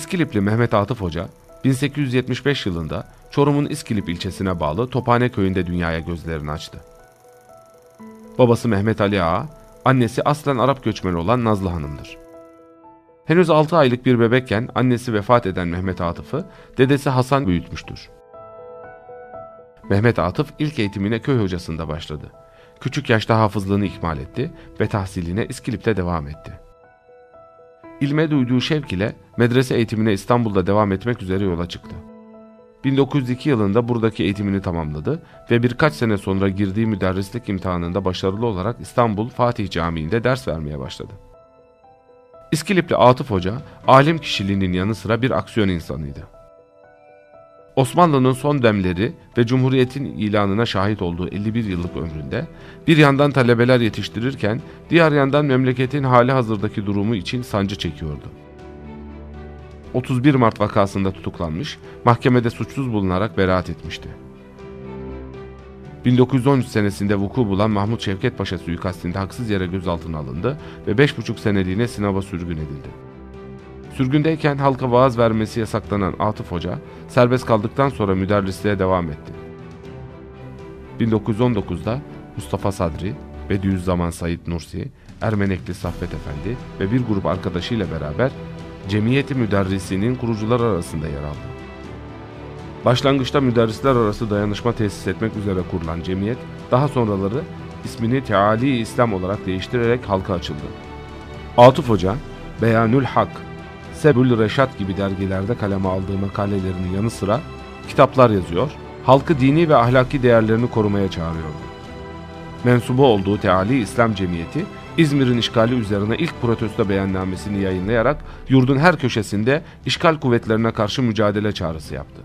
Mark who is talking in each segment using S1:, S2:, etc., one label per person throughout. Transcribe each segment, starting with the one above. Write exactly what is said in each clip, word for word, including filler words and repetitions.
S1: İskilipli Mehmet Atıf Hoca, bin sekiz yüz yetmiş beş yılında Çorum'un İskilip ilçesine bağlı Tophane köyünde dünyaya gözlerini açtı. Babası Mehmet Ali Ağa, annesi aslen Arap göçmeni olan Nazlı Hanım'dır. Henüz altı aylık bir bebekken annesi vefat eden Mehmet Atıf'ı dedesi Hasan büyütmüştür. Mehmet Atıf ilk eğitimine köy hocasında başladı. Küçük yaşta hafızlığını ikmal etti ve tahsiline İskilip'te devam etti. İlme duyduğu şevk ile medrese eğitimine İstanbul'da devam etmek üzere yola çıktı. bin dokuz yüz iki yılında buradaki eğitimini tamamladı ve birkaç sene sonra girdiği müderrislik imtihanında başarılı olarak İstanbul Fatih Camii'nde ders vermeye başladı. İskilipli Atıf Hoca, alim kişiliğinin yanı sıra bir aksiyon insanıydı. Osmanlı'nın son demleri ve Cumhuriyet'in ilanına şahit olduğu elli bir yıllık ömründe bir yandan talebeler yetiştirirken diğer yandan memleketin hali hazırdaki durumu için sancı çekiyordu. otuz bir Mart vakasında tutuklanmış, mahkemede suçsuz bulunarak beraat etmişti. bin dokuz yüz on üç senesinde vuku bulan Mahmut Şevket Paşa suikastinde haksız yere gözaltına alındı ve beş buçuk seneliğine Sinop'a sürgün edildi. Sürgündeyken halka vaaz vermesi yasaklanan Atıf Hoca, serbest kaldıktan sonra müderrisliğe devam etti. bin dokuz yüz on dokuzda Mustafa Sadri, Bediüzzaman Said Nursi, Ermenekli Saffet Efendi ve bir grup arkadaşıyla beraber Cemiyeti Müderrisinin kurucular arasında yer aldı. Başlangıçta müderrisler arası dayanışma tesis etmek üzere kurulan cemiyet, daha sonraları ismini Teali İslam olarak değiştirerek halka açıldı. Atıf Hoca, Beyanül Hak, Sebül Reşat gibi dergilerde kaleme aldığı makalelerinin yanı sıra kitaplar yazıyor, halkı dini ve ahlaki değerlerini korumaya çağırıyordu. Mensubu olduğu Teali İslam Cemiyeti, İzmir'in işgali üzerine ilk protesto beyannamesini yayınlayarak yurdun her köşesinde işgal kuvvetlerine karşı mücadele çağrısı yaptı.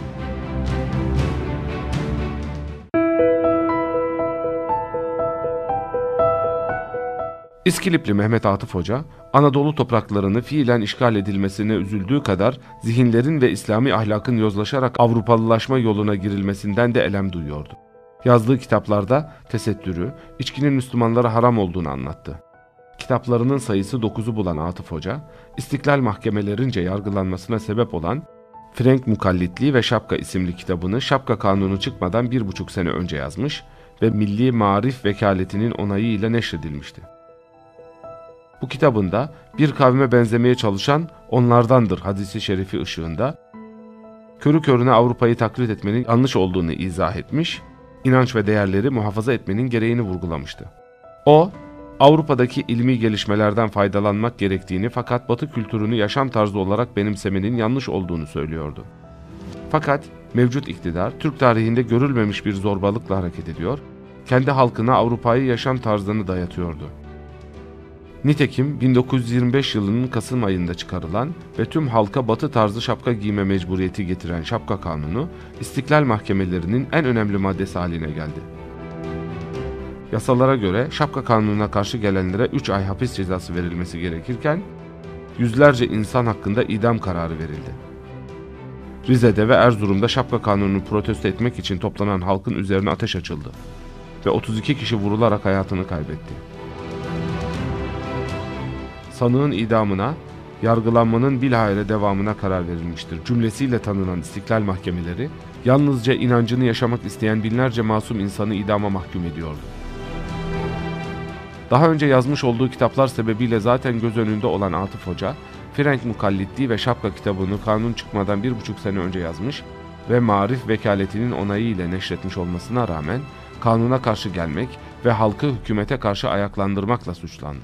S1: İskilipli Mehmet Atıf Hoca, Anadolu topraklarını fiilen işgal edilmesine üzüldüğü kadar zihinlerin ve İslami ahlakın yozlaşarak Avrupalılaşma yoluna girilmesinden de elem duyuyordu. Yazdığı kitaplarda tesettürü, içkinin Müslümanlara haram olduğunu anlattı. Kitaplarının sayısı dokuzu bulan Atıf Hoca, İstiklal mahkemelerince yargılanmasına sebep olan Frenk Mukallitliği ve Şapka isimli kitabını Şapka Kanunu çıkmadan bir buçuk sene önce yazmış ve Milli Marif Vekaletinin onayıyla neşredilmişti. Bu kitabında bir kavme benzemeye çalışan onlardandır hadisi şerifi ışığında körü körüne Avrupa'yı taklit etmenin yanlış olduğunu izah etmiş, inanç ve değerleri muhafaza etmenin gereğini vurgulamıştı. O, Avrupa'daki ilmi gelişmelerden faydalanmak gerektiğini fakat Batı kültürünü yaşam tarzı olarak benimsemenin yanlış olduğunu söylüyordu. Fakat mevcut iktidar Türk tarihinde görülmemiş bir zorbalıkla hareket ediyor, kendi halkına Avrupa'yı yaşam tarzını dayatıyordu. Nitekim bin dokuz yüz yirmi beş yılının Kasım ayında çıkarılan ve tüm halka batı tarzı şapka giyme mecburiyeti getiren Şapka Kanunu, İstiklal mahkemelerinin en önemli maddesi haline geldi. Yasalara göre Şapka Kanunu'na karşı gelenlere üç ay hapis cezası verilmesi gerekirken, yüzlerce insan hakkında idam kararı verildi. Rize'de ve Erzurum'da Şapka Kanunu'nu protesto etmek için toplanan halkın üzerine ateş açıldı ve otuz iki kişi vurularak hayatını kaybetti. Sanığın idamına, yargılanmanın bilahare devamına karar verilmiştir cümlesiyle tanınan İstiklal mahkemeleri, yalnızca inancını yaşamak isteyen binlerce masum insanı idama mahkum ediyordu. Daha önce yazmış olduğu kitaplar sebebiyle zaten göz önünde olan Atıf Hoca, Frenk Mukallitliği ve Şapka kitabını kanun çıkmadan bir buçuk sene önce yazmış ve Marif Vekaletinin onayı ile neşretmiş olmasına rağmen kanuna karşı gelmek ve halkı hükümete karşı ayaklandırmakla suçlandı.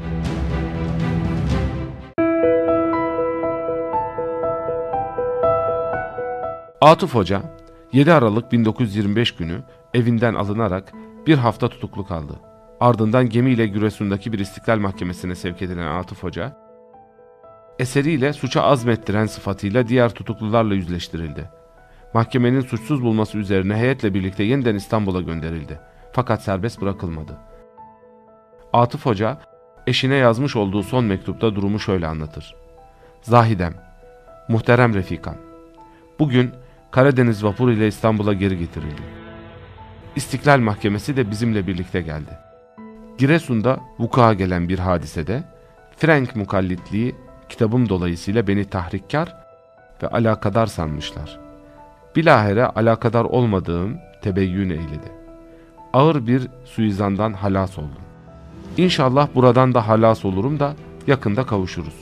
S1: Atıf Hoca, yedi Aralık bin dokuz yüz yirmi beş günü evinden alınarak bir hafta tutuklu kaldı. Ardından gemiyle Giresun'daki bir İstiklal Mahkemesi'ne sevk edilen Atıf Hoca, eseriyle suça azmettiren sıfatıyla diğer tutuklularla yüzleştirildi. Mahkemenin suçsuz bulması üzerine heyetle birlikte yeniden İstanbul'a gönderildi. Fakat serbest bırakılmadı. Atıf Hoca, eşine yazmış olduğu son mektupta durumu şöyle anlatır. Zahidem, muhterem Refikam, bugün Karadeniz vapuru ile İstanbul'a geri getirildi. İstiklal Mahkemesi de bizimle birlikte geldi. Giresun'da vuku'a gelen bir hadisede Frenk Mukallitliği kitabım dolayısıyla beni tahrikkar ve alakadar sanmışlar. Bilahare alakadar olmadığım tebeyyün eyledi. Ağır bir suizandan halas oldum. İnşallah buradan da halas olurum da yakında kavuşuruz.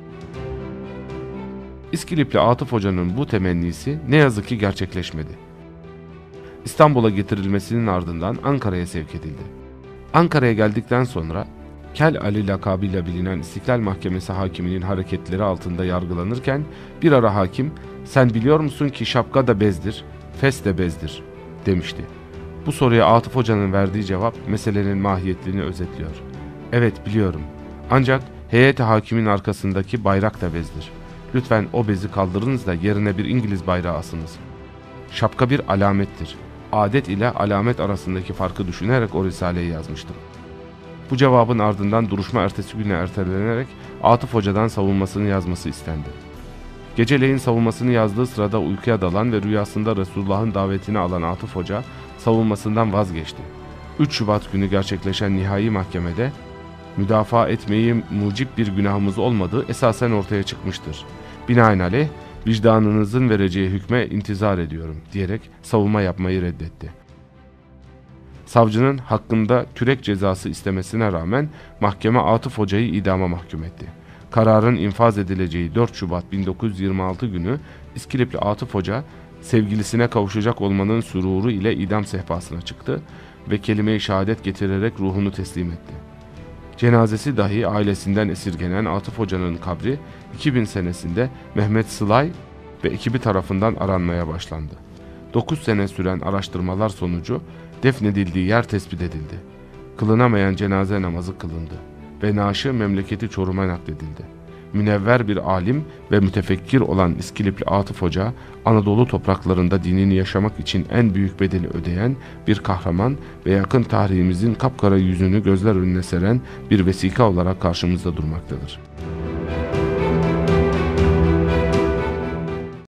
S1: İskilipli Atıf Hoca'nın bu temennisi ne yazık ki gerçekleşmedi. İstanbul'a getirilmesinin ardından Ankara'ya sevk edildi. Ankara'ya geldikten sonra Kel Ali lakabıyla bilinen İstiklal Mahkemesi hakiminin hareketleri altında yargılanırken bir ara hakim, "Sen biliyor musun ki şapka da bezdir, fes de bezdir," demişti. Bu soruya Atıf Hoca'nın verdiği cevap meselenin mahiyetini özetliyor. "Evet biliyorum. Ancak heyet-i hakimin arkasındaki bayrak da bezdir. Lütfen o bezi kaldırınız da yerine bir İngiliz bayrağı asınız. Şapka bir alamettir. Adet ile alamet arasındaki farkı düşünerek o risaleyi yazmıştım." Bu cevabın ardından duruşma ertesi güne ertelenerek Atıf Hoca'dan savunmasını yazması istendi. Geceleyin savunmasını yazdığı sırada uykuya dalan ve rüyasında Resulullah'ın davetini alan Atıf Hoca savunmasından vazgeçti. üç Şubat günü gerçekleşen nihai mahkemede müdafaa etmeyi mucip bir günahımız olmadığı esasen ortaya çıkmıştır. Binaenaleyh vicdanınızın vereceği hükme intizar ediyorum diyerek savunma yapmayı reddetti. Savcının hakkında kürek cezası istemesine rağmen mahkeme Atıf Hoca'yı idama mahkum etti. Kararın infaz edileceği dört Şubat bin dokuz yüz yirmi altı günü İskilipli Atıf Hoca sevgilisine kavuşacak olmanın süruru ile idam sehpasına çıktı ve kelime-i şehadet getirerek ruhunu teslim etti. Cenazesi dahi ailesinden esirgenen Atıf Hoca'nın kabri iki bin senesinde Mehmet Sılay ve ekibi tarafından aranmaya başlandı. dokuz sene süren araştırmalar sonucu defnedildiği yer tespit edildi. Kılınamayan cenaze namazı kılındı ve naaşı memleketi Çorum'a nakledildi. Münevver bir alim ve mütefekkir olan İskilipli Atıf Hoca, Anadolu topraklarında dinini yaşamak için en büyük bedeli ödeyen bir kahraman ve yakın tarihimizin kapkara yüzünü gözler önüne seren bir vesika olarak karşımızda durmaktadır.